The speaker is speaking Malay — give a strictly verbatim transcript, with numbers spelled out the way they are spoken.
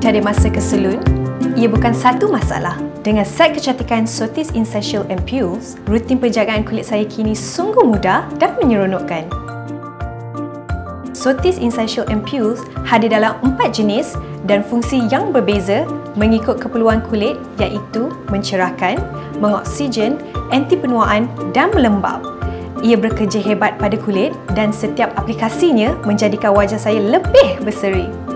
Tiada masa ke salun? Ia bukan satu masalah. Dengan set kecantikan Sothys Essensial Ampoules, rutin penjagaan kulit saya kini sungguh mudah dan menyeronokkan. Sothys Essensial Ampoules hadir dalam empat jenis dan fungsi yang berbeza mengikut keperluan kulit, iaitu mencerahkan, mengoksigen, anti-penuaan dan melembab. Ia bekerja hebat pada kulit dan setiap aplikasinya menjadikan wajah saya lebih berseri.